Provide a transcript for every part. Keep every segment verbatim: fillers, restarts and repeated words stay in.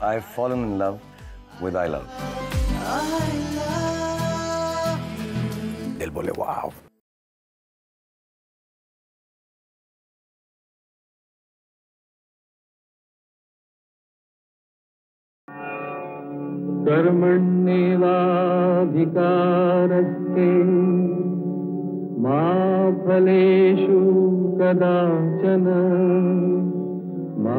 I've fallen in love with I love. I love you. Dil bole wow. कर्मण्येवाधिकारस्ते मा फलेषु कदाचन मा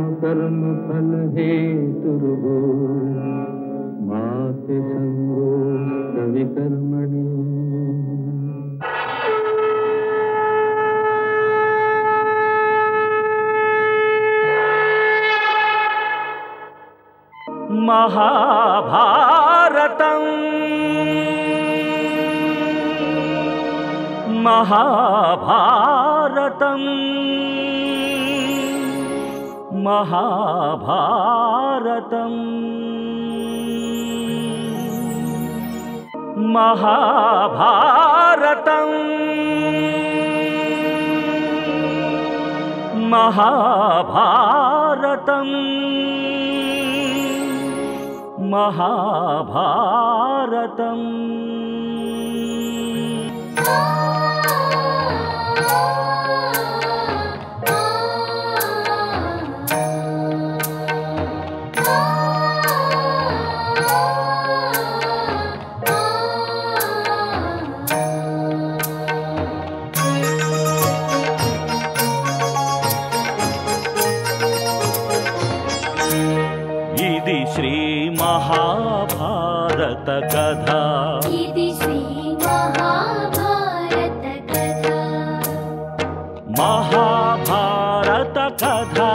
कर्मफलहेतुर्भो मा ते संगोऽस्त्वविकर्मणि। महाभारतं महाभारतं महाभारतं महाभारतं महाभारतं महाभारतम्। इति श्री महाभारत कथा इति श्री महाभारत कथा महाभारत कथा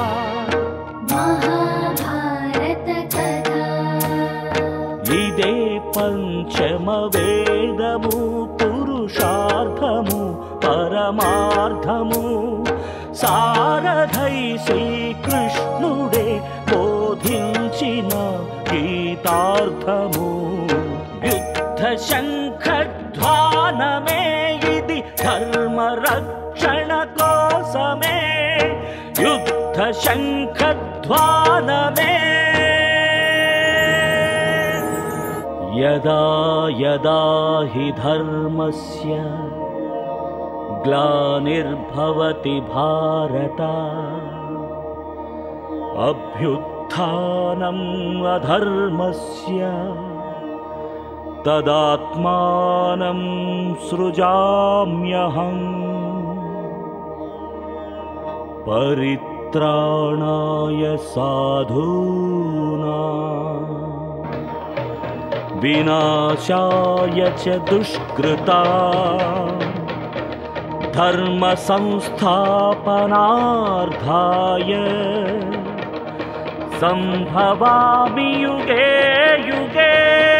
महाभारत कथा इदे पंचम वेदमु पुरुषार्थमु परमार्थमु सारथै श्रीकृष्णुडे बोधिंచిన गीतार्थमु युद्ध शंखध्वानमे इति धर्म रक्षण कोसमे युद्ध शंखध्वानमे यदा यदा हि धर्मस्य ग्लानिर्भवति भारत अभ्युत्थानम् अधर्मस्य तदात्मानं सृजाम्यहम् परित्राणाय साधूनां विनाशाय च दुष्कृता धर्म संस्थापनार्थाय संभवामि युगे युगे।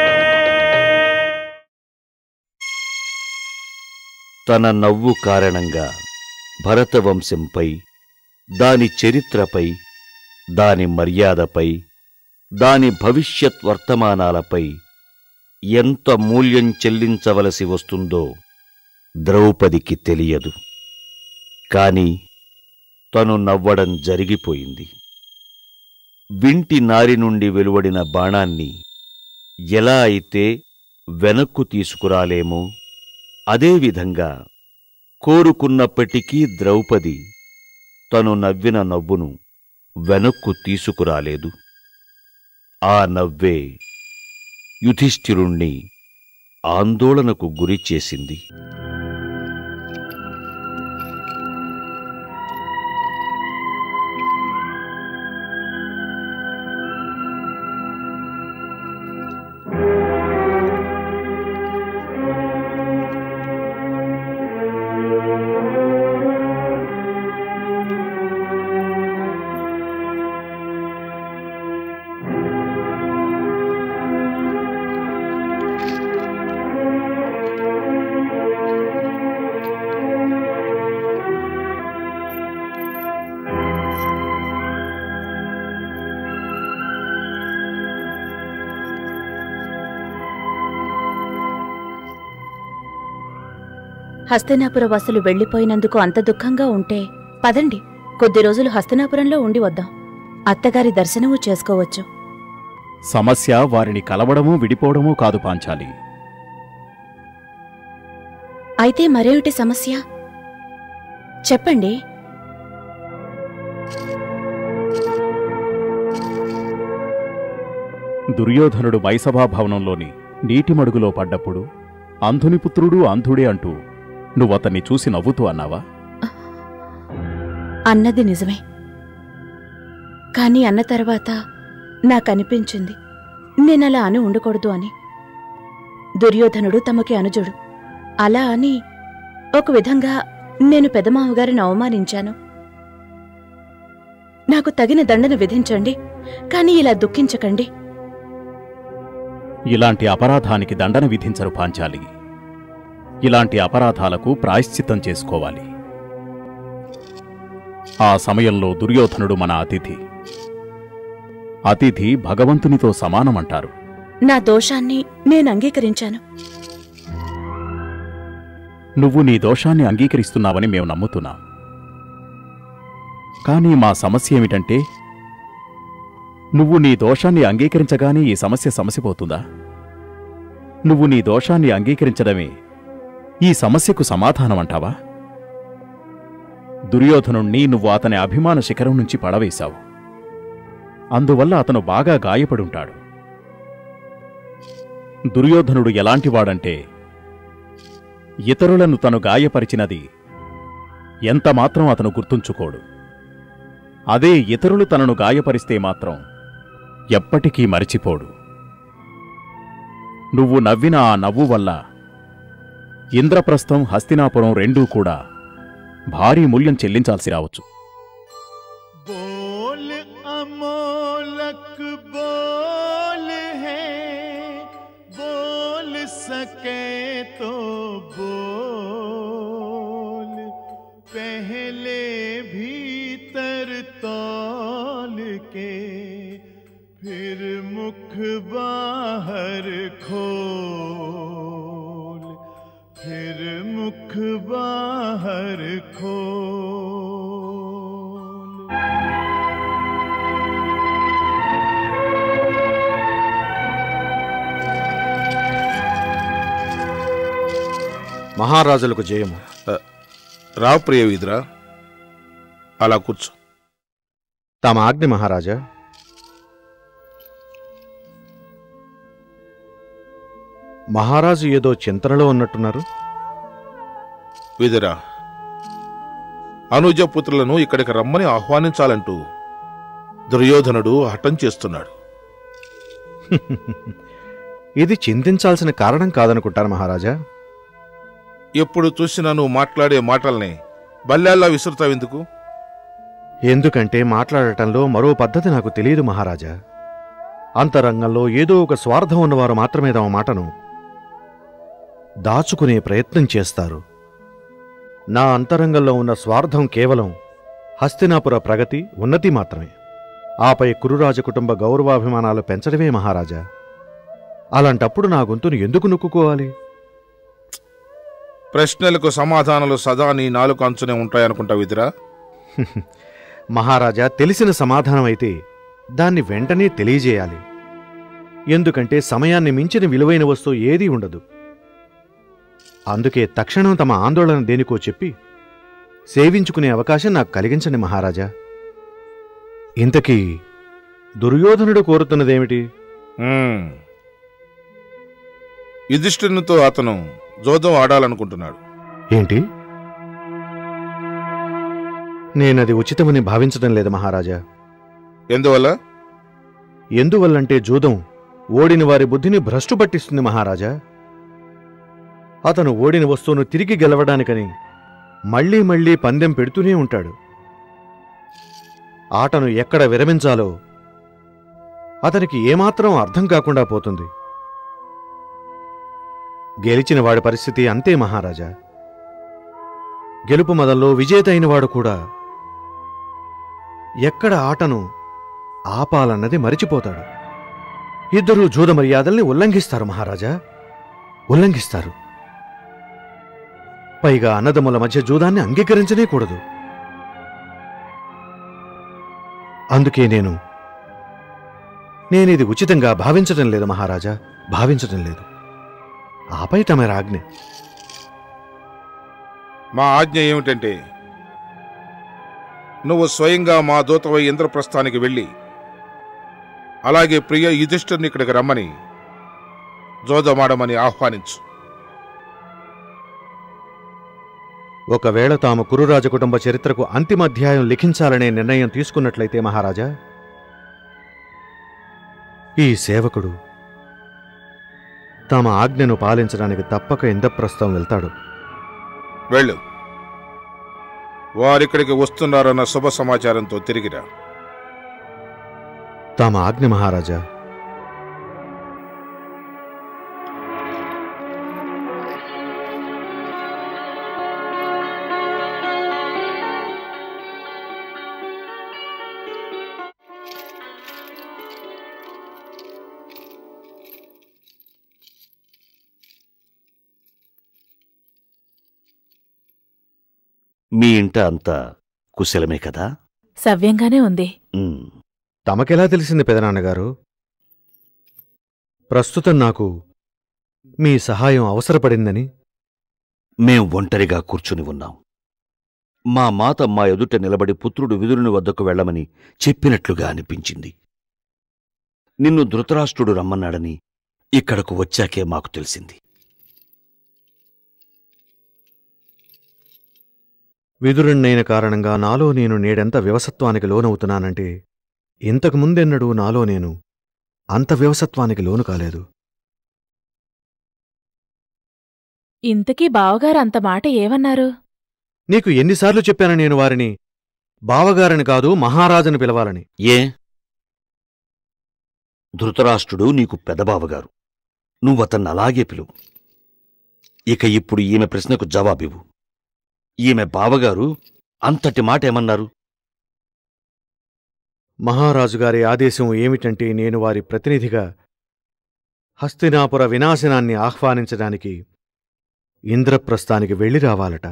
తన నవ్వు కారణంగా భరతవంశంపై దాని చరిత్రపై దాని మర్యాదపై దాని భవిష్యత్ వర్తమానాలపై ఎంత మూల్యం చెల్లించవలసి వస్తుందో ద్రౌపదికి తెలియదు. కాని తను నవ్వడం జరిగిపోయింది. వింటి నారి నుండి వెలువడిన బాణాన్ని ఎలా అయితే వెనక్కు తీసుకురాలేమో అదేవిధంగా కోరుకున్నప్పటికీ ద్రౌపది తను నవ్విన నవ్వును వెనక్కు తీసుకురాలేదు. ఆ నవ్వే యుధిష్ఠిరుణ్ణి ఆందోళనకు గురిచేసింది. హస్తినాపుర వాసులు వెళ్లిపోయినందుకు అంత దుఃఖంగా ఉంటే పదండి, కొద్ది రోజులు హస్తినాపురంలో ఉండి వద్దాం. అత్తగారి దర్శనమూ చేసుకోవచ్చు. సమస్య వారిని కలవడమూ విడిపోవడమూ కాదు పాంచాలి. అయితే మరేమిటి సమస్య? చెప్పండి. దుర్యోధనుడు మైసభా భవనంలోని నీటి మడుగులో పడ్డప్పుడు అంధుని పుత్రుడు అంధుడే అంటూ నువ్వతన్ని చూసి నవ్వుతూ అన్నావా? అన్నది నిజమే. కాని అన్న తర్వాత నాకనిపించింది నేనలా అని ఉండకూడదు అని. దుర్యోధనుడు తమకి అనుజుడు. అలా అని ఒక విధంగా నేను పెదమామగారిని అవమానించాను. నాకు తగిన దండన విధించండి, కాని ఇలా దుఃఖించకండి. ఇలాంటి అపరాధానికి దండన విధించరు పాంచాలి. ఇలాంటి అపరాధాలకు ప్రాయశ్చిత్తం చేసుకోవాలి. ఆ సమయంలో దుర్యోధనుడు మన అతిథి. అతిథి భగవంతునితో సమానమంటారు. నా దోషాన్ని నేను అంగీకరించాను. నువ్వు నీ దోషాన్ని అంగీకరిస్తున్నావని మేము నమ్ముతున్నాం. కానీ మా సమస్య ఏమిటంటే, నువ్వు నీ దోషాన్ని అంగీకరించగానే ఈ సమస్య సమసిపోతుందా? నువ్వు నీ దోషాన్ని అంగీకరించడమే ఈ సమస్యకు సమాధానమంటావా? దుర్యోధనుణ్ణి నువ్వు అతని అభిమాన శిఖరం నుంచి పడవేశావు. అందువల్ల అతను బాగా గాయపడుంటాడు. దుర్యోధనుడు ఎలాంటివాడంటే, ఇతరులను తను గాయపరిచినది ఎంతమాత్రం అతను గుర్తుంచుకోడు. అదే ఇతరులు తనను గాయపరిస్తే మాత్రం ఎప్పటికీ మరిచిపోడు. నువ్వు నవ్విన ఆ నవ్వు వల్ల ఇంద్రప్రస్థం, హస్తినాపురం రెండూ కూడా భారీ మూల్యం చెల్లించాల్సి రావచ్చు. बोल अमोलक बोल है, बोल सके तो बोल, पहले भीतर तौल के फिर मुख बाहर खोल, फिर मुख बाहर खोल। మహారాజులకు జయము. రా ప్రియ వీదురా, అలా కూర్చో. తమ ఆజ్ఞ మహారాజా. మహారాజు ఏదో చింతనలో ఉన్నట్టున్నారు. వీదురా, అనుజపుత్రులను ఇక్కడికి రమ్మని ఆహ్వానించాలంటూ దుర్యోధనుడు హఠం చేస్తున్నాడు. ఇది చింతించాల్సిన కారణం కాదనుకుంటాను మహారాజా. ఎప్పుడు చూసినా నువ్వు మాట్లాడే మాటల్ని బల్లాల్లా విసురుతావెందుకు? ఎందుకంటే మాట్లాడటంలో మరో పద్ధతి నాకు తెలియదు మహారాజా. అంతరంగంలో ఏదో ఒక స్వార్థం ఉన్నవారు మాత్రమే తమ మాటను దాచుకునే ప్రయత్నం చేస్తారు. నా అంతరంగంలో ఉన్న స్వార్థం కేవలం హస్తినాపుర ప్రగతి, ఉన్నతి మాత్రమే. ఆపై కురురాజ కుటుంబ గౌరవాభిమానాలు పెంచడమే మహారాజా. అలాంటప్పుడు నా గొంతును ఎందుకు నొక్కుకోవాలి? ప్రశ్నలకు సమాధానాలు సదా నీ నాలుగు అంచునే ఉంటాయనుకుంటా వీదురా. మహారాజా, తెలిసిన సమాధానం అయితే దాన్ని వెంటనే తెలియజేయాలి. ఎందుకంటే సమయాన్ని మించిన విలువైన వస్తువు ఏదీ ఉండదు. అందుకే తక్షణం తమ ఆందోళన దేనికో చెప్పి సేవించుకునే అవకాశం నాకు కలిగించండి మహారాజా. ఇంతకీ దుర్యోధనుడు కోరుతున్నదేమిటి? యుధిష్ఠిరునితో అతను జోదం ఆడాలనుకుంటున్నాడు. ఏంటి? నేనది ఉచితమని భావించడం లేదు మహారాజా. ఎందువల్ల? ఎందువల్లంటే జూదం ఓడిన వారి బుద్ధిని భ్రష్టు పట్టిస్తుంది మహారాజా. అతను ఓడిన వస్తువును తిరిగి గెలవడానికని మళ్లీ మళ్లీ పందెం పెడుతూనే ఉంటాడు. ఆటను ఎక్కడ విరమించాలో అతనికి ఏమాత్రం అర్థం కాకుండా పోతుంది. గెలిచిన వాడి పరిస్థితి అంతే మహారాజా. గెలుపు మొదల్లో విజేత అయినవాడు కూడా ఎక్కడ ఆటను ఆపాలన్నది మరిచిపోతాడు. ఇద్దరూ జూద మర్యాదల్ని ఉల్లంఘిస్తారు మహారాజా, ఉల్లంఘిస్తారు. పైగా అన్నదమ్ముల మధ్య జూదాన్ని అంగీకరించనే కూడదు. అందుకే నేను నేనిది ఉచితంగా భావించటం లేదు మహారాజా, భావించటం లేదు. ఆపై తమరి ఆజ్ఞ. మా ఆజ్ఞ ఏమిటంటే, నువ్వు స్వయంగా మా దూతవై ఇంద్రప్రస్థానికి వెళ్ళి అలాగే ప్రియ యుధిష్ఠిర్ని ఇక్కడికి రమ్మని జోదమాడమని ఆహ్వానించు. ఒకవేళ తాము కురురాజ కుటుంబ చరిత్రకు అంతిమ అధ్యాయం లిఖించాలనే నిర్ణయం తీసుకున్నట్లయితే మహారాజా, ఈ సేవకుడు తమ ఆజ్ఞను పాలించడానికి తప్పక ఇంద్రప్రస్థం వెళ్తాడు. వెళ్ళు. వారిక్కడికి వస్తున్నారన్న శుభ సమాచారంతో తిరిగిరా. తమ ఆజ్ఞ మహారాజా. మీ ఇంట అంతా కుశలమే కదా? సవ్యంగానే ఉంది. ఉమ్. తమకెలా తెలిసింది పెదనాన్నగారు? ప్రస్తుతం నాకు మీ సహాయం అవసరపడిందని. మేం ఒంటరిగా కూర్చుని ఉన్నాం. మా మాత మా ఎదుట నిలబడి పుత్రుడు విదురుని వద్దకు వెళ్లమని చెప్పినట్లుగా అనిపించింది. నిన్ను ధృతరాష్ట్రుడు రమ్మన్నాడని ఇక్కడకు వచ్చాకే మాకు తెలిసింది. విదురుణ్ణైన కారణంగా నాలో నేను నేడెంత వివసత్వానికి లోనవుతున్నానంటే, ఇంతకు ముందెన్నడూ నాలో నేను అంత వివసత్వానికి లోను కాలేదు. ఇంతకీ బావగారు అంత మాట ఏమన్నారు? నీకు ఎన్నిసార్లు చెప్పాను నేను వారిని బావగారని కాదు మహారాజుని పిలవాలని. ఏ? ధృతరాష్ట్రుడు నీకు పెదబావగారు. నువ్వతన్నలాగే పిలువు. ఇక ఇప్పుడు ఈమె ప్రశ్నకు జవాబివ్వు. ఈమె బావగారు అంతటి మాట ఏమన్నారు? మహారాజుగారి ఆదేశం ఏమిటంటే, నేను వారి ప్రతినిధిగా హస్తినాపుర వినాశనాన్ని ఆహ్వానించడానికి ఇంద్రప్రస్థానికి వెళ్ళి రావాలట.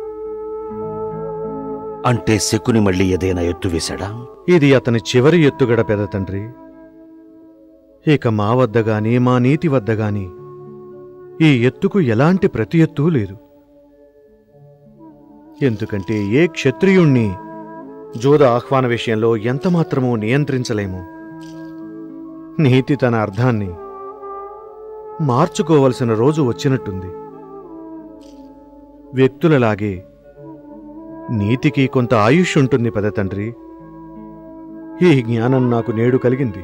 అంటే శకుని మళ్ళీ ఏదైనా ఎత్తువేశాడా? ఇది అతని చివరి ఎత్తుగడ పెదతండ్రి. ఇక మా వద్దగాని మా నీతి వద్దగాని ఈ ఎత్తుకు ఎలాంటి ప్రతి ఎత్తూ లేదు. ఎందుకంటే ఏ క్షత్రియుణ్ణి జోద ఆహ్వాన విషయంలో ఎంతమాత్రమూ నియంత్రించలేము. నీతి తన అర్థాన్ని మార్చుకోవలసిన రోజు వచ్చినట్టుంది. వ్యక్తులలాగే నీతికి కొంత ఆయుష్ ఉంటుంది పెదతండ్రి. ఈ జ్ఞానం నాకు నేడు కలిగింది.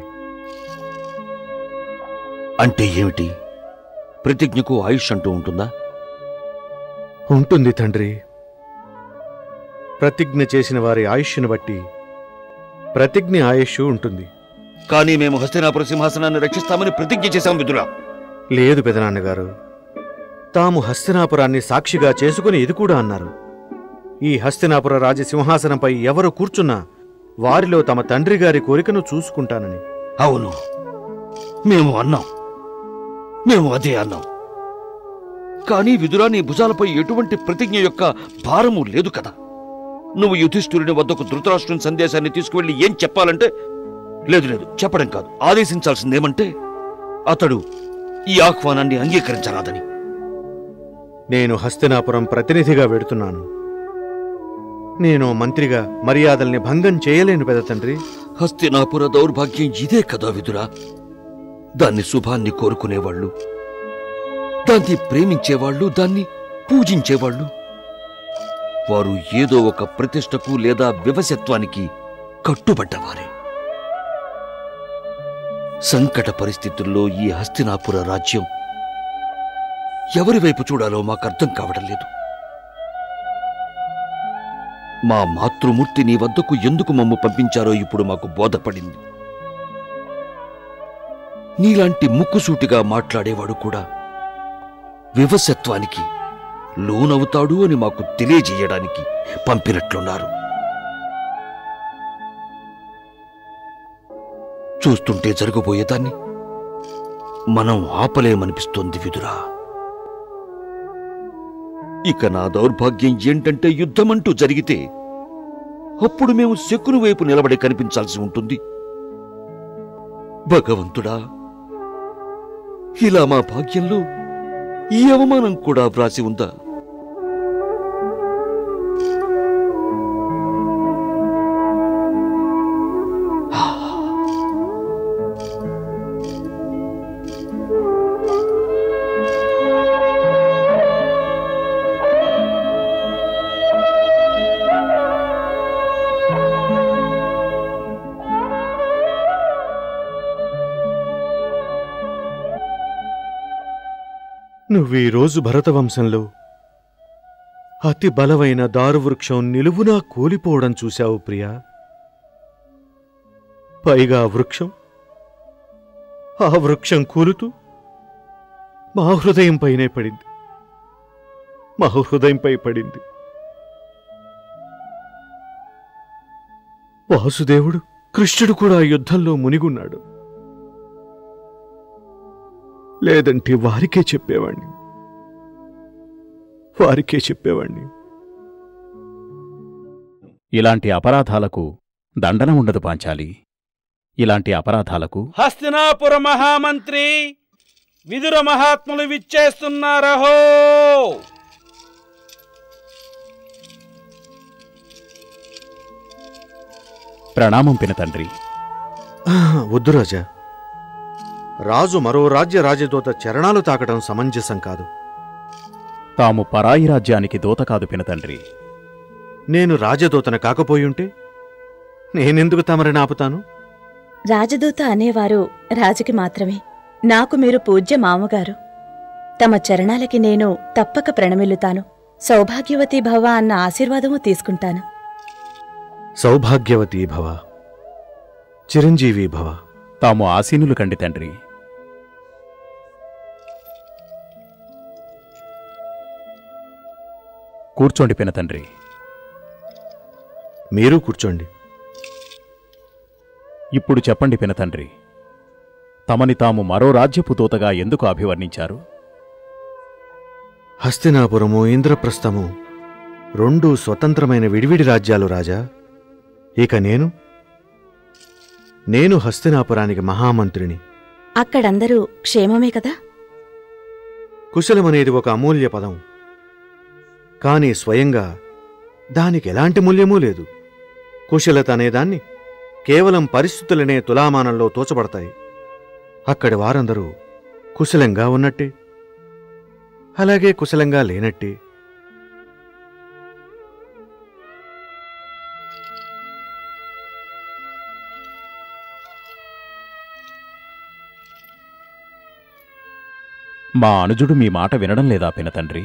అంటే ఏమిటి? ప్రతిజ్ఞకు ఆయుష్ అంటూ ఉంటుందా? ఉంటుంది తండ్రి. ప్రతిజ్ఞ చేసిన వారి ఆయుష్ను బట్టి ప్రతిజ్ఞ ఆయుష్ ఉంటుంది. కానీ మేము హస్తినాపుర సింహాసనాన్ని రక్షిస్తామని ప్రతిజ్ఞ చేశాం విదురా. లేదు పెదనాన్నగారు, తాము హస్తినాపురాన్ని సాక్షిగా చేసుకుని ఇది కూడా అన్నారు. ఈ హస్తినాపుర రాజసింహాసనంపై ఎవరు కూర్చున్నా వారిలో తమ తండ్రి గారి కోరికను చూసుకుంటానని. అవును, మేము అన్నాం. మేము అదే అన్నాం. కానీ విదురా, నీ భుజాలపై ఎటువంటి ప్రతిజ్ఞ యొక్క భారము లేదు కదా. నువ్వు యుధిష్ఠిరుని వద్దకు ధృతరాష్ట్రుని సందేశాన్ని తీసుకువెళ్ళి ఏం చెప్పాలంటే, లేదు లేదు చెప్పడం కాదు, ఆదేశించాల్సిందేమంటే అతడు ఈ ఆహ్వానాన్ని అంగీకరించరాదని. నేను హస్తినాపురం ప్రతినిధిగా వెడుతున్నాను. నేను మంత్రిగా మర్యాదల్ని భంగం చేయలేను పెదతండ్రి. హస్తినాపుర దౌర్భాగ్యం ఇదే కదా విదురా. దాన్ని శుభాన్ని కోరుకునేవాళ్లు, దాన్ని ప్రేమించేవాళ్లు, దాన్ని పూజించేవాళ్లు, వారు ఏదో ఒక ప్రతిష్టకు లేదా వివశత్వానికి కట్టుబడ్డవారే. సంకట పరిస్థితుల్లో ఈ హస్తినాపుర రాజ్యం ఎవరి వైపు చూడాలో మాకర్థం కావడం లేదు. మా మాతృమూర్తి నీ వద్దకు ఎందుకు మమ్ము పంపించారో ఇప్పుడు మాకు బోధపడింది. నీలాంటి ముక్కుసూటిగా మాట్లాడేవాడు కూడా వివశత్వానికి లోనవుతాడు అని మాకు తెలియజేయడానికి పంపినట్లున్నారు. చూస్తుంటే జరగబోయేదాన్ని మనం ఆపలేమనిపిస్తోంది విదురా. ఇక నా దౌర్భాగ్యం ఏంటంటే, యుద్ధమంటూ జరిగితే అప్పుడు మేము శకుని వైపు నిలబడి కనిపించాల్సి ఉంటుంది. భగవంతుడా, ఇలా మా భాగ్యంలో ఈ అవమానం కూడా వ్రాసి ఉందా? నువ్వీరోజు భరతవంశంలో అతి బలమైన దారువృక్షం నిలువునా కూలిపోవడం చూశావు ప్రియా. పైగా వృక్షం ఆ వృక్షం కూలుతూ మా హృదయంపైనే పడింది, మా హృదయంపై పడింది. వాసుదేవుడు కృష్ణుడు కూడా యుద్ధంలో మునిగున్నాడు. లేదంటే వారికే చెప్పేవాణ్ణి, వారికే చెప్పేవాణ్ణి. ఇలాంటి అపరాధాలకు దండన ఉండదు పాంచాలి. ఇలాంటి అపరాధాలకు హస్తినాపుర మహామంత్రి విదుర మహాత్ములు విచ్చేస్తున్నారహో. ప్రణామం పినతండ్రి. వద్దు రాజా, రాజు మరో రాజ్య రాజదూత చరణాలు తాకడం సమంజసం కాదు. తాము పరాయి రాజ్యానికి దూత కాదు పినతండ్రి. నేను రాజదూతన కాకపోయుంటే నేనెందుకు తమరిని ఆపుతాను? రాజదూత అనేవారు రాజుకి మాత్రమే. నాకు మీరు పూజ్య మామగారు. తమ చరణాలకి నేను తప్పక ప్రణమిల్లుతాను. సౌభాగ్యవతీ భవ అన్న ఆశీర్వాదము తీసుకుంటాను. సౌభాగ్యవతీ భవ, చిరంజీవి భవ. తాము ఆసీనులు కండి తండ్రి. కూర్చోండి పినతండ్రి. మీరు కూర్చోండి. ఇప్పుడు చెప్పండి పినతండ్రి, తమని తాము మరో రాజ్యపు దూతగా ఎందుకు అభివర్ణించారు? హస్తినాపురము, ఇంద్రప్రస్థము రెండూ స్వతంత్రమైన విడివిడి రాజ్యాలు రాజా. ఇక నేను నేను హస్తినాపురానికి మహామంత్రిని. అక్కడందరూ క్షేమమే కదా? కుశలమనేది ఒక అమూల్య పదం, కాని స్వయంగా దానికెలాంటి మూల్యమూ లేదు. కుశలత అనేదాన్ని కేవలం పరిస్థితులనే తులామానంలో తోచబడతాయి. అక్కడి వారందరూ కుశలంగా ఉన్నట్టే, అలాగే కుశలంగా లేనట్టే. మా అనుజుడు మీ మాట వినడం లేదా పినతండ్రి?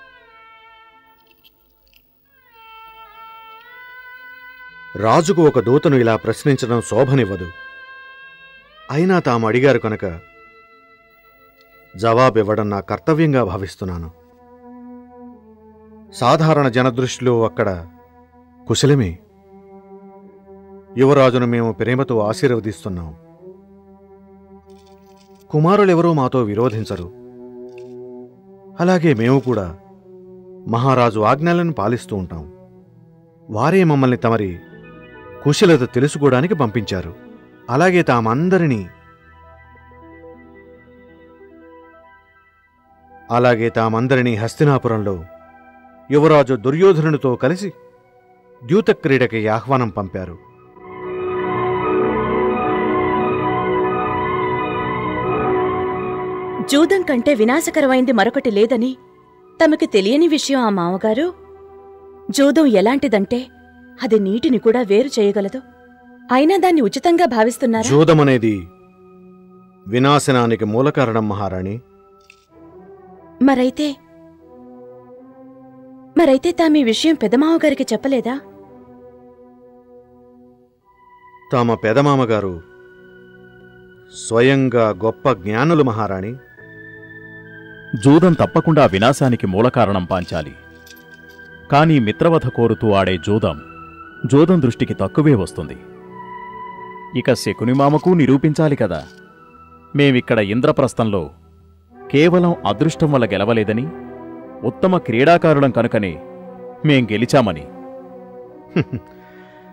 రాజుకు ఒక దూతను ఇలా ప్రశ్నించడం శోభనివ్వదు. అయినా తాము అడిగారు కనుక జవాబివ్వడం నా కర్తవ్యంగా భావిస్తున్నాను. సాధారణ జనదృష్టిలో అక్కడ కుశలమే. యువరాజును మేము ప్రేమతో ఆశీర్వదిస్తున్నాం. కుమారులెవరూ మాతో విరోధించరు. అలాగే మేము కూడా మహారాజు ఆజ్ఞలను పాలిస్తూ ఉంటాం. వారే మమ్మల్ని తమరి కుశలత తెలుసుకోవడానికి పంపించారు. అలాగే తామందరినీ అలాగే తామందరినీ హస్తినాపురంలో యువరాజు దుర్యోధనునితో కలిసి ద్యూతక్రీడకి ఆహ్వానం పంపారు. జూదం కంటే వినాశకరమైంది మరొకటి లేదని తమకి తెలియని విషయం ఆ మామగారు. జూదం ఎలాంటిదంటే అది నీటిని కూడా వేరు చేయగలదు. అయినా దాన్ని ఉచితంగా భావిస్తున్నారా? జూదమనేది వినాశనానికి మూలకారణం మహారాణి. మరైతే మరైతే తామీ విషయం పెదమామగారికి చెప్పలేదా? తమ పెదమామగారు స్వయంగా గొప్ప జ్ఞానులు మహారాణి. జూదం తప్పకుండా వినాశానికి మూలకారణం పాంచాలి. కాని మిత్రవధ కోరుతూ ఆడే జూదం జూదం దృష్టికి తక్కువే వస్తుంది. ఇక శకునిమామకు నిరూపించాలి కదా, మేమిక్కడ ఇంద్రప్రస్థంలో కేవలం అదృష్టం వల్ల గెలవలేదని, ఉత్తమ క్రీడాకారులం కనుకనే మేం గెలిచామని.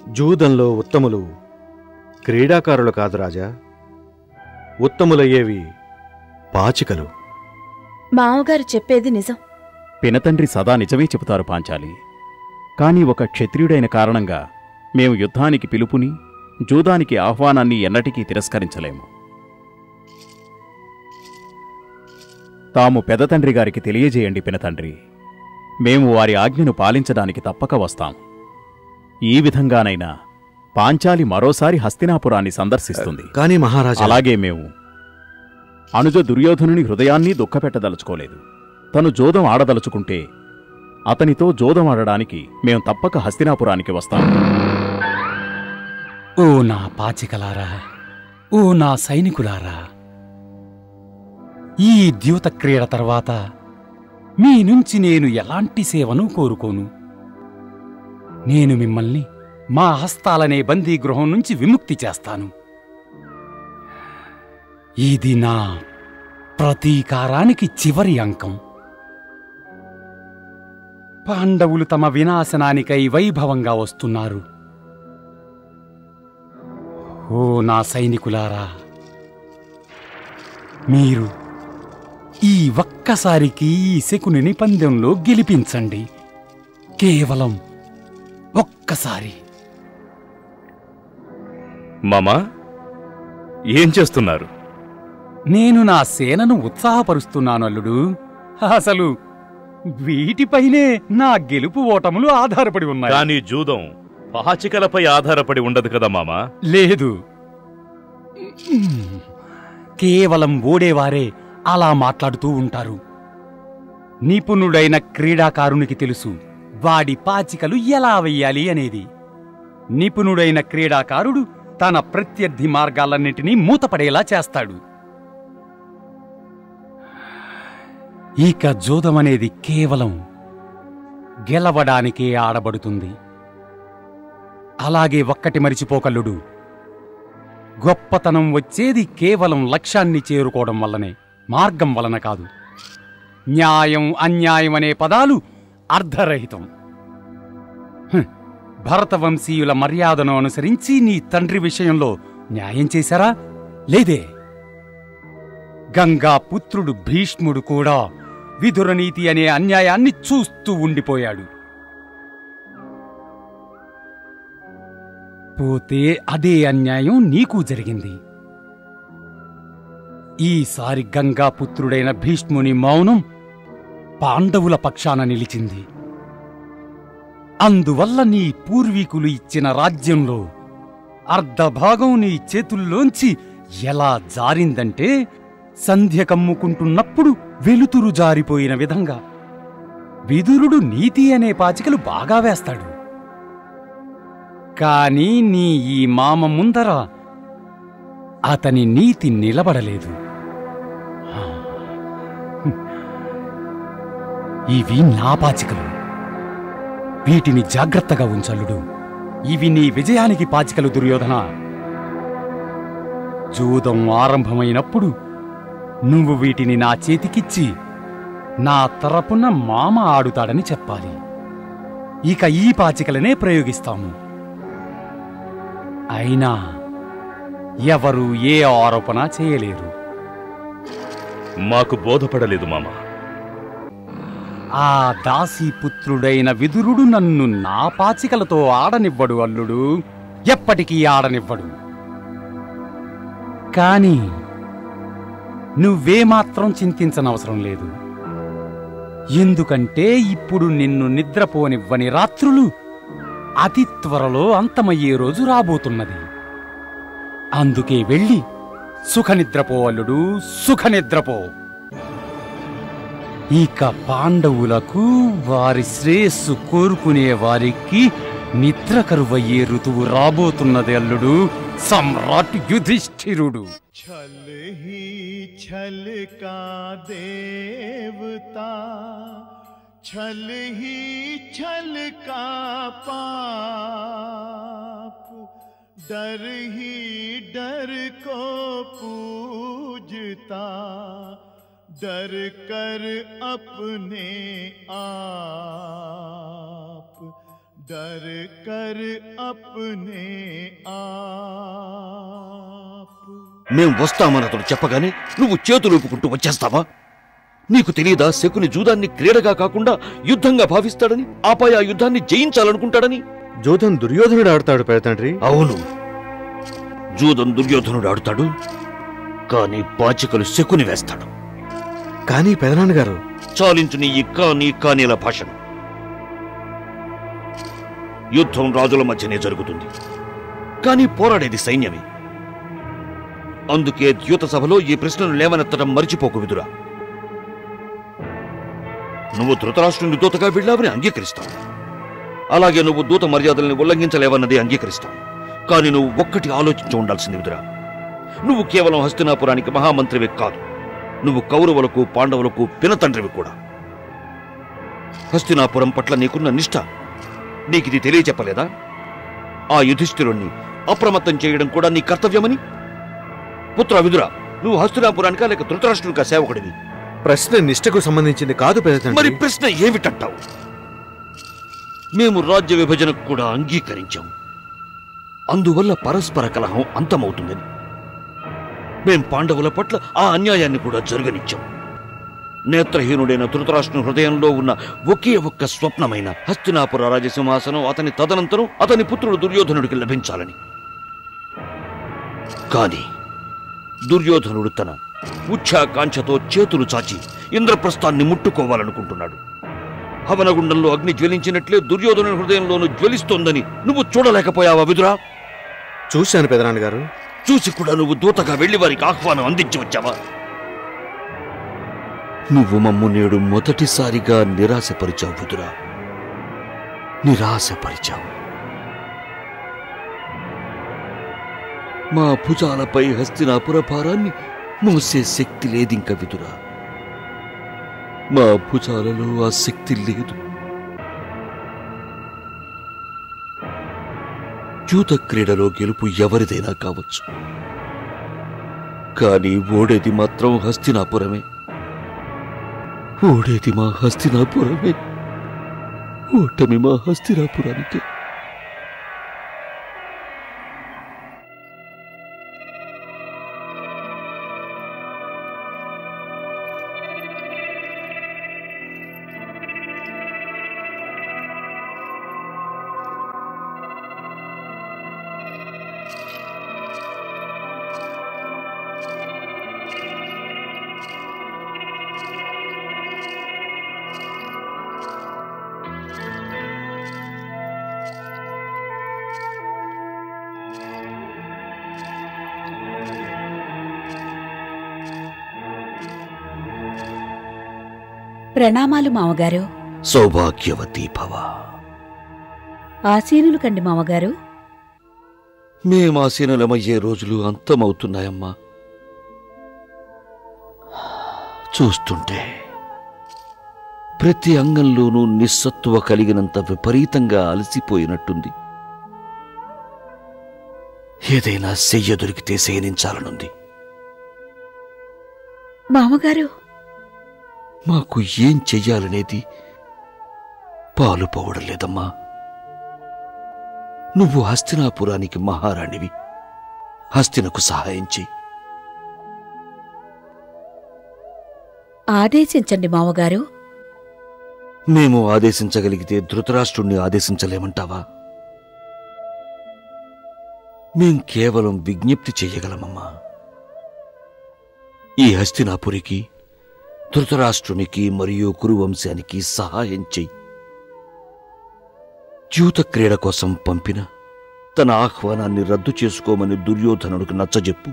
జూదంలో ఉత్తములు క్రీడాకారులు కాదు రాజా, ఉత్తములయ్యేవి పాచికలు. మావగారు చెప్పేది నిజం. పినతండ్రి సదా నిజమే చెబుతారు పాంచాలి. కాని ఒక క్షత్రియుడైన కారణంగా మేము యుద్ధానికి పిలుపుని, జూదానికి ఆహ్వానాన్ని ఎన్నటికీ తిరస్కరించలేము. తాము పెదతండ్రి గారికి తెలియజేయండి పినతండ్రి. మేము వారి ఆజ్ఞను పాలించడానికి తప్పక వస్తాం. ఈ విధంగానైనా పాంచాలి మరోసారి హస్తినాపురాన్ని సందర్శిస్తుంది. కానీ మహారాజా, అలాగే మేము అనుజ దుర్యోధనుని హృదయాన్ని దుఃఖపెట్టదలుచుకోలేదు. తను జోదం ఆడదలుచుకుంటే అతనితో జోదం ఆడడానికి మేం తప్పక హస్తినాపురానికి వస్తాం. ఓ నా పాచికలారా, ఓ నా సైనికులారా, ఈ ద్యూత క్రీడ తర్వాత మీ నుంచి నేను ఎలాంటి సేవను కోరుకోను. నేను మిమ్మల్ని మా హస్తాలనే బందీగృహం నుంచి విముక్తి చేస్తాను. ఇది నా ప్రతీకారానికి చివరి అంకం. పాండవులు తమ వినాశనానికై వైభవంగా వస్తున్నారు. ఓ నా సైనికులారా, మీరు ఈ ఒక్కసారికి ఈ శకునిని పందెంలో గెలిపించండి. కేవలం ఒక్కసారి. మామా, ఏం చేస్తున్నారు? నేను నా సేనను ఉత్సాహపరుస్తున్నాను అల్లుడు. అసలు వీటిపైనే నా గెలుపు ఓటములు ఆధారపడి ఉన్నాయి. కానీ జూదం పాచికలపై ఆధారపడి ఉండదు కదా మామా? లేదు, కేవలం ఓడేవారే అలా మాట్లాడుతూ ఉంటారు. నిపుణుడైన క్రీడాకారునికి తెలుసు వాడి పాచికలు ఎలా వెయ్యాలి అనేది. నిపుణుడైన క్రీడాకారుడు తన ప్రత్యర్థి మార్గాలన్నింటినీ మూతపడేలా చేస్తాడు. ఇక జూదమనేది కేవలం గెలవడానికే ఆడబడుతుంది. అలాగే ఒక్కటి మరిచిపోకల్లుడు, గొప్పతనం వచ్చేది కేవలం లక్ష్యాన్ని చేరుకోవడం వల్లనే, మార్గం వలన కాదు. న్యాయం, అన్యాయం అనే పదాలు అర్ధరహితం. భరతవంశీయుల మర్యాదను అనుసరించి నీ తండ్రి విషయంలో న్యాయం చేశారా? లేదే. గంగా పుత్రుడు భీష్ముడు కూడా విదురనీతి అనే అన్యాయాన్ని చూస్తూ ఉండిపోయాడు. పోతే అదే అన్యాయం నీకు జరిగింది. ఈసారి గంగాపుత్రుడైన భీష్ముని మౌనం పాండవుల పక్షాన నిలిచింది. అందువల్ల నీ పూర్వీకులు ఇచ్చిన రాజ్యంలో అర్ధభాగం నీ చేతుల్లోంచి ఎలా జారిందంటే సంధ్య కమ్ముకుంటున్నప్పుడు వెలుతురు జారిపోయిన విధంగా. విదురుడు నీతి అనే పాచికలు బాగా వేస్తాడు. కాని నీ ఈ మామ ముందర అతని నీతి నిలబడలేదు. ఇవి నా పాచికలు. వీటిని జాగ్రత్తగా ఉంచల్లుడు. ఇవి నీ విజయానికి పాచికలు దుర్యోధన. జూదం ఆరంభమైనప్పుడు నువ్వు వీటిని నా చేతికిచ్చి నా తరపున మామ ఆడుతాడని చెప్పాలి. ఇక ఈ పాచికలనే ప్రయోగిస్తాము. అయినా ఎవరు ఏ ఆరోపణ చేయలేరు. మాకు బోధపడలేదు మామా. ఆ దాసీపుత్రుడైన విదురుడు నన్ను నా పాచికలతో ఆడనివ్వడు అల్లుడు, ఎప్పటికీ ఆడనివ్వడు. కాని నువ్వేమాత్రం చింతించనవసరం లేదు. ఎందుకంటే ఇప్పుడు నిన్ను నిద్రపోనివ్వని రాత్రులు అతి త్వరలో అంతమయ్యే రోజు రాబోతున్నది. అందుకే వెళ్ళి సుఖనిద్రపో అల్లుడు, సుఖనిద్రపో. ఇక పాండవులకు, వారి శ్రేయస్సు కోరుకునే వారికి నిద్ర కరువయ్యే ఋతువు రాబోతున్నది అల్లుడు, సమ్రాట్ యుధిష్ఠిరుడు. छल ही छल का देवता, छल ही छल का पाप, डर ही डर को पूजता, डर कर अपने आप, डर कर अपने आप మేం వస్తామని అతడు చెప్పగానే నువ్వు చేతులూపుకుంటూ వచ్చేస్తావా? నీకు తెలియదా శకుని జూదాన్ని క్రీడగా కాకుండా యుద్ధంగా భావిస్తాడని, ఆపై ఆ యుద్ధాన్ని జయించాలనుకుంటాడని? జూదం దుర్యోధనుడు ఆడతాడు పెదతండ్రి. అవును, జూదం దుర్యోధనుడు ఆడుతాడు, కానీ పాచికలు శకుని వేస్తాడు. కానీ పెదనాన్నగారు, చాలించు నీ కానీ కానీల భాషను. యుద్ధం రాజుల మధ్యనే జరుగుతుంది, కానీ పోరాడేది సైన్యమే. అందుకే ద్యూత సభలో ఈ ప్రశ్నను లేవనెత్తడం మరిచిపోకు విదురా. నువ్వు ధృతరాష్ట్రుని దూతగా వెళ్ళావని అంగీకరిస్తావు, అలాగే నువ్వు దూత మర్యాదల్ని ఉల్లంఘించలేవన్నది అంగీకరిస్తావు. కానీ నువ్వు ఒక్కటి ఆలోచించి ఉండాల్సింది విదురా. నువ్వు కేవలం హస్తినాపురానికి మహామంత్రివి కాదు, నువ్వు కౌరవులకు పాండవులకు పినతండ్రివి కూడా. హస్తినాపురం పట్ల నీకున్న నిష్ఠ నీకిది తెలియచెప్పలేదా? ఆ యుధిష్ఠిరుణ్ణి అప్రమత్తం చేయడం కూడా నీ కర్తవ్యమని. పుత్ర విదురా, నువ్వు హస్తినాపురానికా లేక ధృతరాష్ట్రునికా సేవకుడివి? ప్రశ్న నిష్ఠకు సంబంధించింది కాదు పెదతండ్రి. మరి ప్రశ్న ఏమిటంటావు? మేము రాజ్య విభజనకు కూడా అంగీకరించాం, అందువల్ల పరస్పర కలహం అంతమవుతుందని. మేం పాండవుల పట్ల ఆ అన్యాయాన్ని కూడా జరగనిచ్చాం. నేత్రహీనుడైన ధృతరాష్ట్రుని హృదయంలో ఉన్న ఒకే ఒక్క స్వప్నమైన హస్తినాపుర రాజసింహాసనం అతని తదనంతరం అతని పుత్రుడు దుర్యోధనుడికి లభించాలని. కాని దుర్యోధనుడు తన ఉచ్ఛాకాంక్షతో చేతులు చాచి ఇంద్రప్రస్థాన్ని ముట్టుకోవాలనుకుంటున్నాడు. హవనగుండంలో అగ్ని జ్వలించినట్లే దుర్యోధనుని హృదయంలోనూ జ్వలిస్తోందని నువ్వు చూడలేకపోయావా విదురా? చూశాను పెదనాన్నగారు. చూసి కూడా నువ్వు దూతగా వెళ్లి వారికి ఆహ్వానం అందించి వచ్చావా? నువ్వు మమ్ము నేడు మొదటిసారిగా నిరాశపరిచావు విదురా, నిరాశపరిచావు. మా భుజాలపై హస్తినాపుర భారాన్ని మోసే శక్తి లేదింక విదురా. మా భుజాలలో ఆ శక్తి లేదు. జూత క్రీడలో గెలుపు ఎవరిదైనా కావచ్చు, కానీ ఓడేది మాత్రం హస్తినాపురమే. ఓడేది మా హస్తినాపురమే, ఓటమి మా హస్తినాపురానికే. ప్రణామాలు మామగారు. సౌభాగ్యవతి భవ. ఆసీనులు కండి మామగారు. మేమాసీనులమయ్యే రోజులు అంతమవుతున్నాయమ్మా. చూస్తుంటే ప్రతి అంగంలోనూ నిస్సత్తువ కలిగినంత విపరీతంగా అలసిపోయినట్టుంది. ఏదైనా చెయ్య దొరికితే శయనించాలనుంది. మామగారు, మాకు ఏం చెయ్యాలనేది పాలు పోవడం లేదమ్మా. నువ్వు హస్తినాపురానికి మహారాణివి, హస్తినకు సహాయం చెయ్యి. ఆదేశించండి మామగారు. మేము ఆదేశించగలిగితే ధృతరాష్ట్రుణ్ణి ఆదేశించలేమంటావా? మేం కేవలం విజ్ఞప్తి చెయ్యగలమమ్మా. ఈ హస్తినాపురికి, ధృతరాష్ట్రునికి మరియు కురువంశానికి సహాయం చెయ్యి. జ్యూత క్రీడ కోసం పంపిన తన ఆహ్వానాన్ని రద్దు చేసుకోమని దుర్యోధనుడికి నచ్చజెప్పు.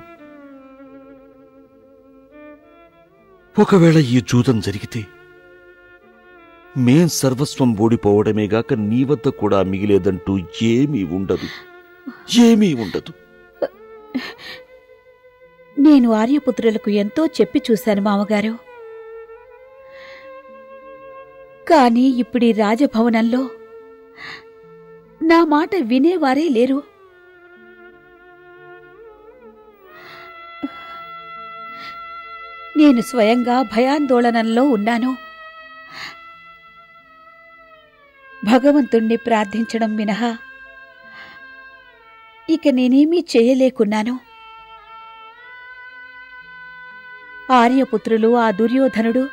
ఒకవేళ ఈ జూదం జరిగితే మేం సర్వస్వం ఓడిపోవడమేగాక నీ వద్ద కూడా మిగిలేదంటూ ఏమీ ఉండదు, ఏమీ ఉండదు. నేను ఆర్యపుత్రులకు ఎంతో చెప్పి చూశాను మామగారు. కానీ ఇప్పుడీ రాజభవనంలో నా మాట వినేవారే లేరు. నేను స్వయంగా భయాందోళనలో ఉన్నాను. భగవంతుణ్ణి ప్రార్థించడం మినహా ఇక నేనేమీ చేయలేకున్నాను. ఆర్యపుత్రులు ఆ దుర్యోధనుడు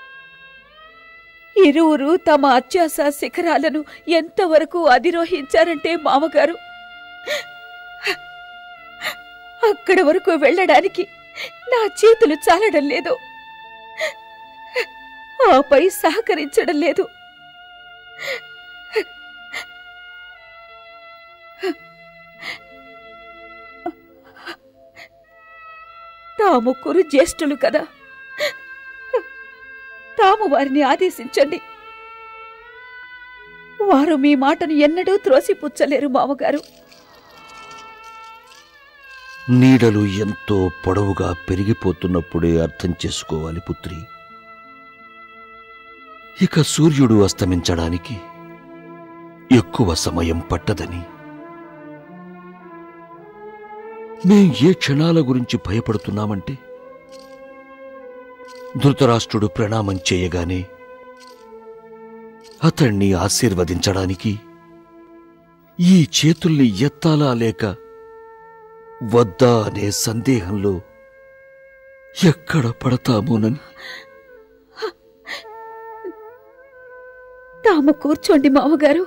ఇరువురు తమ అత్యాస శిఖరాలను ఎంతవరకు అధిరోహించారంటే మామగారు, అక్కడి వరకు వెళ్ళడానికి నా చేతులు చాలడం లేదు, ఆపై సహకరించడం లేదు. తాము కురు జ్యేష్ఠులు కదా, తాము వారిని ఆదేశించండి. వారు మీ మాటను ఎన్నడూ త్రోసిపుచ్చలేరు మామగారు. నీడలు ఎంతో పొడవుగా పెరిగిపోతున్నప్పుడే అర్థం చేసుకోవాలి పుత్రి. ఇక సూర్యుడు అస్తమించడానికి ఎక్కువ సమయం పట్టదని. మేం ఏ క్షణాల గురించి భయపడుతున్నామంటే, ధృతరాష్ట్రుడు ప్రణామం చేయగానే అతణ్ణి ఆశీర్వదించడానికి ఈ చేతుల్ని ఎత్తాలా లేక వద్దా అనే సందేహంలో ఎక్కడ పడతామోనని. తాము కూర్చోండి మామగారు,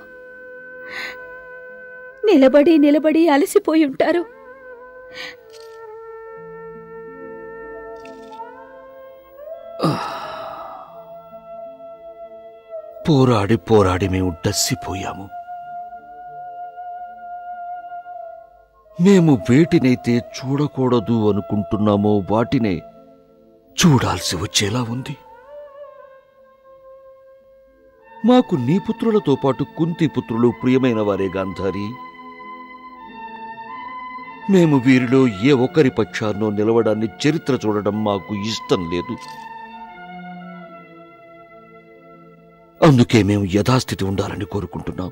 నిలబడి నిలబడి అలసిపోయి ఉంటారు. పోరాడి పోరాడి మేము డస్సిపోయాము. మేము వేటినైతే చూడకూడదు అనుకుంటున్నామో వాటినే చూడాల్సి వచ్చేలా ఉంది. మాకు నీ పుత్రులతో పాటు కుంతి పుత్రులు ప్రియమైన వారే గాంధారి. మేము వీరిలో ఏ ఒక్కరి పక్షాన్నో నిలవడాన్ని చరిత్ర చూడడం మాకు ఇష్టం లేదు. అందుకే మేము యథాస్థితి ఉండాలని కోరుకుంటున్నాం.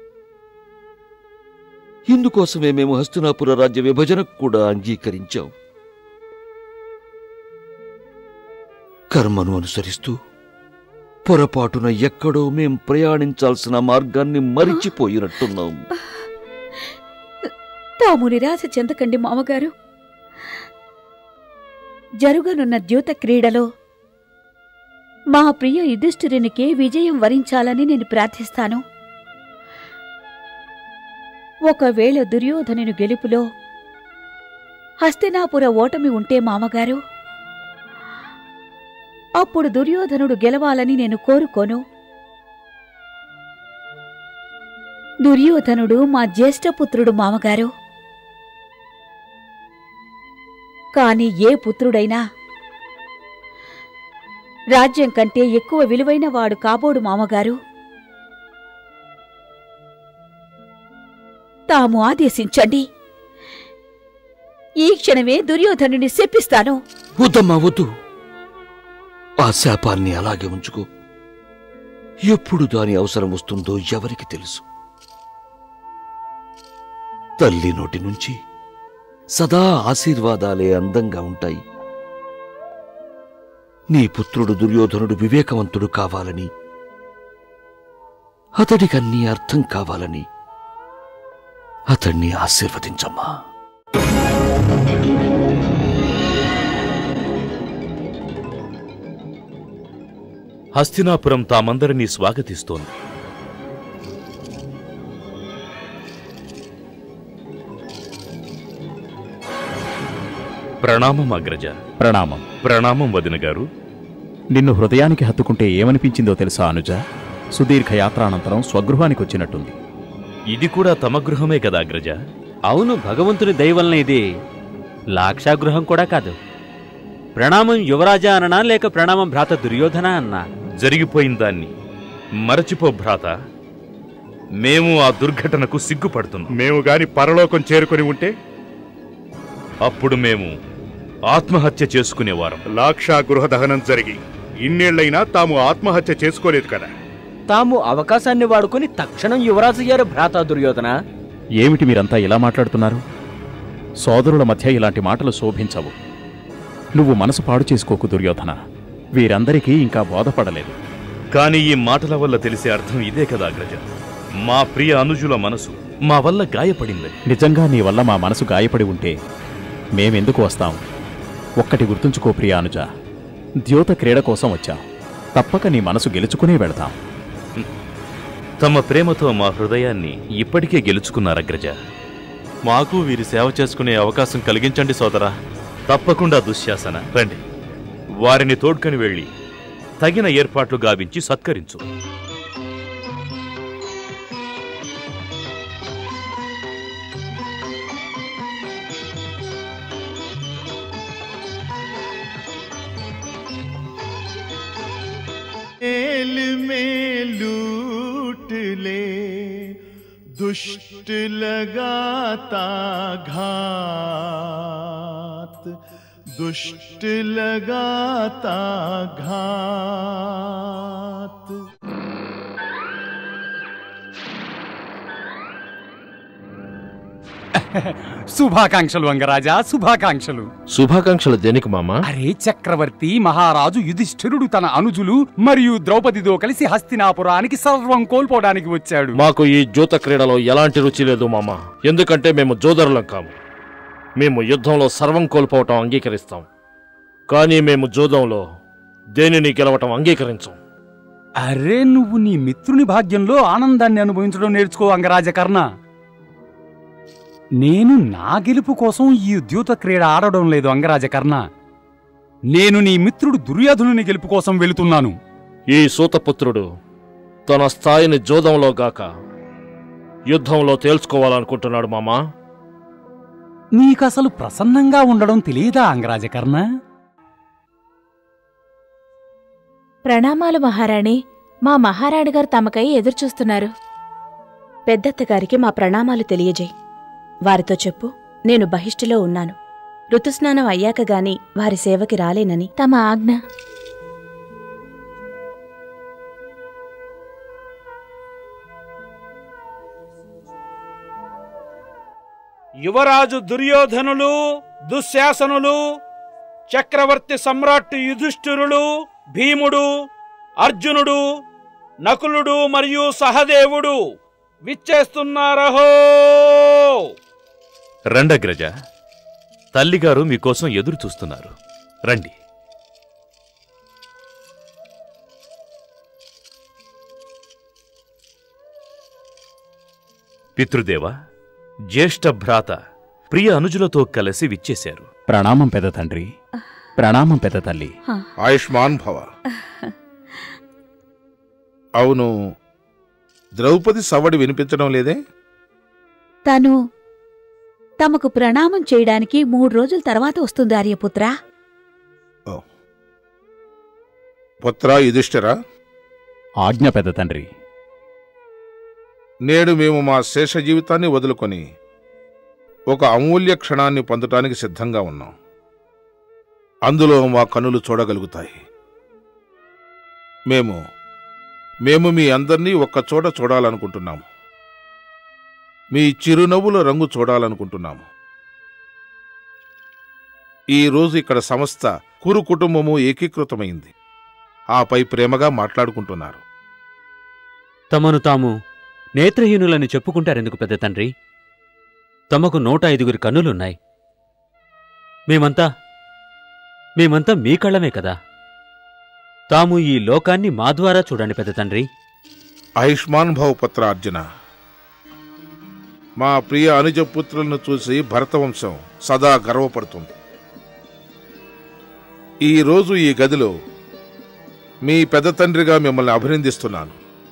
ఇందుకోసమే మేము హస్తినాపుర రాజ్య విభజనకు కూడా అంగీకరించాం. కర్మను అనుసరిస్తూ పొరపాటున ఎక్కడో మేం ప్రయాణించాల్సిన మార్గాన్ని మరిచిపోయినట్టున్నాం. తాము నిరాశ చెందకండి మామగారు. జరుగనున్న ద్యూత క్రీడలో మా ప్రియ యుధిష్ఠిరునికే విజయం వరించాలని నేను ప్రార్థిస్తాను. ఒకవేళ దుర్యోధనుని గెలుపులో హస్తినాపుర ఓటమి ఉంటే మామగారు, అప్పుడు దుర్యోధనుడు గెలవాలని నేను కోరుకోను. దుర్యోధనుడు మా జ్యేష్ఠపుత్రుడు మామగారు. కాని ఏ పుత్రుడైనా రాజ్యం కంటే ఎక్కువ విలువైన వాడు కాబోడు మామగారు. తాము ఆదేశించండి. ఈ క్షణమే దుర్యోధనుని శపిస్తాను. వద్దమ్మా వద్దు. ఆ శాపాన్ని అలాగే ఉంచుకో. ఎప్పుడు దాని అవసరం వస్తుందో ఎవరికి తెలుసు. తల్లి నోటి నుంచి సదా ఆశీర్వాదాలే అందంగా ఉంటాయి. నీ పుత్రుడు దుర్యోధనుడు వివేకవంతుడు కావాలని, అతడికన్నీ అర్థం కావాలని అతణ్ణి ఆశీర్వదించమ్మా. హస్తినాపురం తామందరినీ స్వాగతిస్తోంది. ప్రణామం అగ్రజ. ప్రణామం. ప్రణామం వదిన గారు. నిన్ను హృదయానికి హత్తుకుంటే ఏమనిపించిందో తెలుసా అనుజ? సుదీర్ఘ యాత్రానంతరం స్వగృహానికి వచ్చినట్టుంది. ఇది కూడా తమ గృహమే కదా అగ్రజ? అవును, భగవంతుని దయవలన ఇది లాక్షాగృహం కూడా కాదు. ప్రణామం యువరాజా అననా లేక ప్రణామం భ్రాత దుర్యోధన అన్నా? జరిగిపోయిన దాన్ని మరచిపో భ్రాత. మేము ఆ దుర్ఘటనకు సిగ్గుపడుతున్నాం. మేము గాని పరలోకం చేరుకొని ఉంటే అప్పుడు మేము ఆత్మహత్య చేసుకునేవారం. లాక్షా గృహ దహనం జరిగి ఇన్నేళ్లైనా తాము ఆత్మహత్య చేసుకోలేదు కదా. తాము అవకాశాన్ని వాడుకుని తక్షణం యువరాజు గారు భ్రాత దుర్యోధన. ఏమిటి మీరంతా ఇలా మాట్లాడుతున్నారు? సోదరుల మధ్య ఇలాంటి మాటలు శోభించవు. నువ్వు మనసు పాడు చేసుకోకు దుర్యోధన. వీరందరికీ ఇంకా బోధపడలేదు. కానీ ఈ మాటల వల్ల తెలిసే అర్థం ఇదే కదా అగ్రజ. మా ప్రియ అనుజుల మనసు మా వల్ల గాయపడిందని. నిజంగా నీ వల్ల మా మనసు గాయపడి ఉంటే మేమెందుకు వస్తాం? ఒక్కటి గుర్తుంచుకో ప్రియ అనుజ, ద్యోత క్రీడ కోసం వచ్చాం. తప్పక నీ మనసు గెలుచుకునే వెళతాం. తమ ప్రేమతో మా హృదయాన్ని ఇప్పటికే గెలుచుకున్నారగ్రజ. మాకు వీరి సేవ చేసుకునే అవకాశం కలిగించండి సోదరా. తప్పకుండా దుశ్శాసన. రండి, వారిని తోడ్కొని వెళ్ళి తగిన ఏర్పాట్లు గావించి సత్కరించు. मेल में लूट ले दुष्ट लगाता घात, दुष्ट लगाता घात। శుభాకాంక్షలు అంగరాజా, శుభాకాంక్షలు. శుభాకాంక్షలు దేనికి మామా? అరే చక్రవర్తి మహారాజు యుధిష్ఠిరుడు తన అనుజులు మరియు ద్రౌపదితో కలిసి హస్తినాపురానికి సర్వం కోల్పోవడానికి వచ్చాడు. మాకు ఈ జూత క్రీడలో ఎలాంటి రుచి లేదు మామా. ఎందుకంటే మేము జోదరులం కాము. మేము యుద్ధంలో సర్వం కోల్పోవటం అంగీకరిస్తాం, కానీ మేము జూదంలో దేనిని గెలవటం అంగీకరించాం. అరే నువ్వు నీ మిత్రుని భాగ్యంలో ఆనందాన్ని అనుభవించడం నేర్చుకో అంగరాజ కర్ణ. నేను నా గెలుపు కోసం ఈ ద్యూత క్రీడ ఆడడం లేదు అంగరాజ కర్ణ. నేను నీ మిత్రుడు దుర్యోధనుని గెలుపు కోసం వెళుతున్నాను. ఈ సూతపుత్రుడు తన స్థాయిని జోదంలో గాక యుద్ధంలో తేల్చుకోవాలనుకుంటున్నాడు మామా. నీకసలు ప్రసన్నంగా ఉండడం తెలియదా అంగరాజ కర్ణ? ప్రణామాలు మహారాణి. మా మహారాణి గారు తమకై ఎదురుచూస్తున్నారు. పెద్దత్తగారికి మా ప్రణామాలు తెలియజేయి. వారితో చెప్పు, నేను బహిష్టులో ఉన్నాను. ఋతుస్నానం అయ్యాక గాని వారి సేవకి రాలేనని. తమ ఆజ్ఞ. యువరాజు దుర్యోధనులు, దుశ్శాసనులు, చక్రవర్తి సమ్రాట్ యుధిష్ఠిరులు, భీముడు, అర్జునుడు, నకులుడు మరియు సహదేవుడు విచ్చేస్తున్నారహో. రండగ్రజ, తల్లిగారు మీకోసం ఎదురు చూస్తున్నారు. రండి. పితృదేవ, జ్యేష్ఠ భ్రాత ప్రియ అనుజులతో కలిసి విచ్చేశారు. ప్రణామం పెద్ద తండ్రి. ప్రణామం పెద్ద తల్లి. ఆయుష్మాన్ భవ. అవును, ద్రౌపది సవ్వడి వినిపించడం లేదే? తను తమకు ప్రణామం చేయడానికి మూడు రోజుల తర్వాత వస్తుంది ఆర్యపుత్ర. పుత్ర యుధిష్ఠిరా. ఆజ్ఞ పెద్ద తండ్రి. నేడు మేము మా శేష జీవితాన్ని వదులుకొని ఒక అమూల్య క్షణాన్ని పొందటానికి సిద్ధంగా ఉన్నాం. అందులో మా కనులు చూడగలుగుతాయి. మేము మేము మీ అందరినీ ఒక్కచోట చూడాలనుకుంటున్నాము. మీ చిరునవ్వుల రంగు చూడాలనుకుంటున్నాము. ఈరోజు ఇక్కడ సమస్త కురు కుటుంబము ఏకీకృతమైంది. ఆపై ప్రేమగా మాట్లాడుకుంటున్నారు. తమను తాము నేత్రహీనులని చెప్పుకుంటారెందుకు పెద్ద తండ్రి? తమకు నూట ఐదుగురి కన్నులున్నాయి. మేమంతా మేమంతా మీ కళ్ళమే కదా. తాము ఈ లోకాన్ని మా ద్వారా చూడండి పెద్ద తండ్రి. ఆయుష్మాన్ భవ పుత్ర అర్జున. మా ప్రియ అనుజ పుత్రులను చూసి భరతవంశం సదా గర్వపడుతుంది. ఈరోజు ఈ గదిలో మీ పెద్ద తండ్రిగా మిమ్మల్ని అభినందిస్తున్నాను.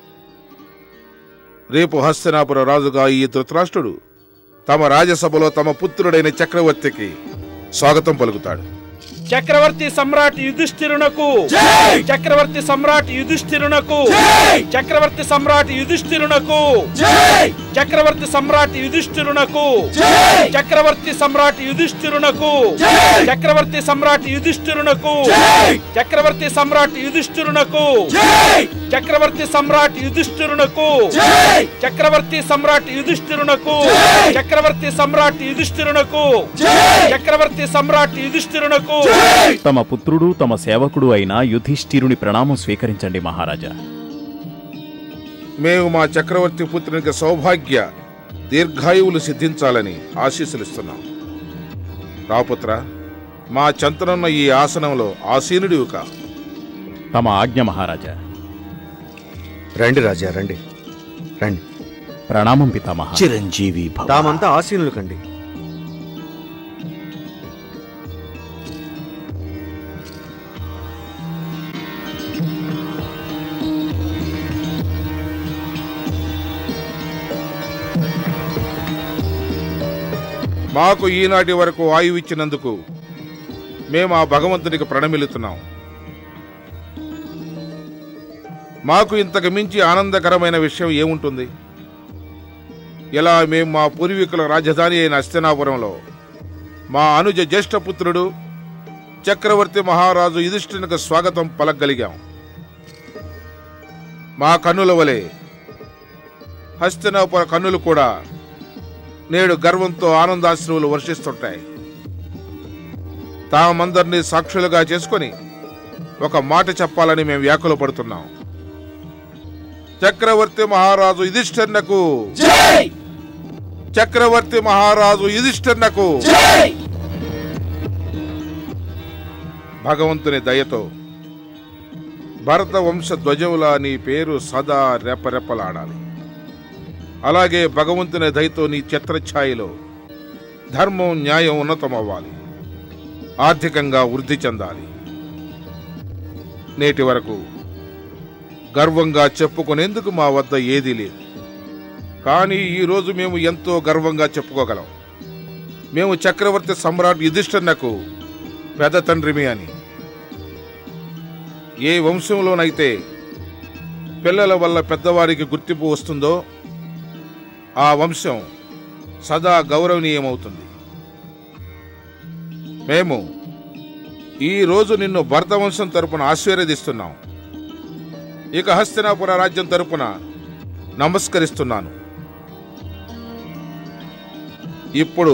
రేపు హస్తినాపుర రాజుగా ఈ ధృతరాష్ట్రుడు తమ రాజసభలో తమ పుత్రుడైన చక్రవర్తికి స్వాగతం పలుకుతాడు. చక్రవర్తి సమ్రాట్ యుధిష్ఠిరునకు, చక్రవర్తి సమ్రాట్ యుధిష్ఠిరునకు, చక్రవర్తి సమ్రాట్ యుధిష్ఠిరునకు, చక్రవర్తి సమ్రాట్ యుధిష్ఠిరునకు, చక్రవర్తి సమ్రాట్ యుధిష్ఠిరునకు, చక్రవర్తి సమ్రాట్ యుధిష్ఠిరునకు, చక్రవర్తి సమ్రాట్ యుధిష్ఠిరునకు, చక్రవర్తి సమ్రాట్ యుధిష్ఠిరునకు, చక్రవర్తి సమ్రాట్ యుధిష్ఠిరునకు, చక్రవర్తి సమ్రాట్ యుధిష్ఠిరునకు, చక్రవర్తి సమ్రాట్ యుధిష్ఠిరునకు. తమ పుత్రుడు తమ సేవకుడు అయిన యుధిష్ఠిరుని ప్రణామం స్వీకరించండి మహారాజా. మేము మా చక్రవర్తి పుత్రునికి సౌభాగ్య దీర్ఘాయువులు సిద్ధించాలని ఆశీస్సులిస్తున్నాం. రాపుత్ర, మా చంతనున్న ఈ ఆసనంలో ఆసీనుడివి కా. తమ ఆజ్ఞ మహారాజా. రండి రాజా, రండి రండి. ప్రణామం పితామహ. చిరంజీవి భవ. తామంతా ఆసీనులు కండి. మాకు ఈనాటి వరకు ఆయువు ఇచ్చినందుకు మేము ఆ భగవంతునికి ప్రణమిల్లుతున్నాం. మాకు ఇంతకు మించి ఆనందకరమైన విషయం ఏముంటుంది? ఇలా మేము మా పూర్వీకుల రాజధాని అయిన హస్తినాపురంలో మా అనుజ జ్యేష్ఠపుత్రుడు చక్రవర్తి మహారాజు యుధిష్ఠిరునికి స్వాగతం పలకగలిగాం. మా కన్నుల వలె హస్తినాపుర కన్నులు కూడా నేడు గర్వంతో ఆనందాశ్రువులు వర్షిస్తుంటాయి. తామందరినీ సాక్షులుగా చేసుకుని ఒక మాట చెప్పాలని మేము వ్యాకులు పడుతున్నాం. చక్రవర్తి మహారాజు యుధిష్ఠిరునకు జై! చక్రవర్తి మహారాజు యుధిష్ఠిరునకు జై! భగవంతుని దయతో భరత వంశ ధ్వజములా నీ పేరు సదా రెపరెపలాడాలి. అలాగే భగవంతుని దయతో నీ ఛత్రఛాయలో ధర్మం న్యాయం ఉన్నతమవ్వాలి. ఆర్థికంగా వృద్ధి చెందాలి. నేటి వరకు గర్వంగా చెప్పుకునేందుకు మా వద్ద ఏదీ లేదు. కానీ ఈరోజు మేము ఎంతో గర్వంగా చెప్పుకోగలం. మేము చక్రవర్తి సమ్రాట్ యుధిష్ఠిరునకు పెద్ద తండ్రిమి అని. ఏ వంశంలోనైతే పిల్లల వల్ల పెద్దవారికి గుర్తింపు వస్తుందో ఆ వంశం సదా గౌరవనీయమవుతుంది. మేము ఈరోజు నిన్ను భరతవంశం తరపున ఆశీర్వదిస్తున్నాం. ఇక హస్తినాపుర రాజ్యం తరపున నమస్కరిస్తున్నాను. ఇప్పుడు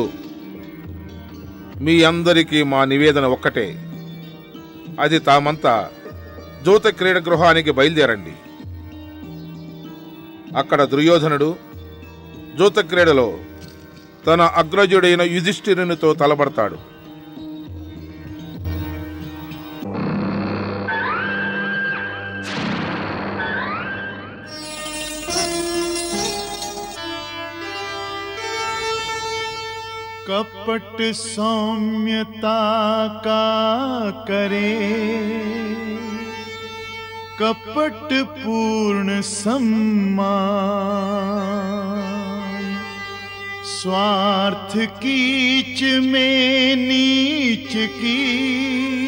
మీ అందరికీ మా నివేదన ఒక్కటే. అది తామంతా జూత క్రీడ గృహానికి బయలుదేరండి. అక్కడ దుర్యోధనుడు జూత క్రీడలో తన అగ్రజుడైన యుధిష్ఠిరునితో తలబడతాడు. कपट सौम्यता का करे, कपट पूर्ण सम्मान, स्वार्थ कीच में नीच की,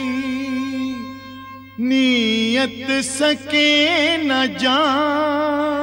नियत सके न जान।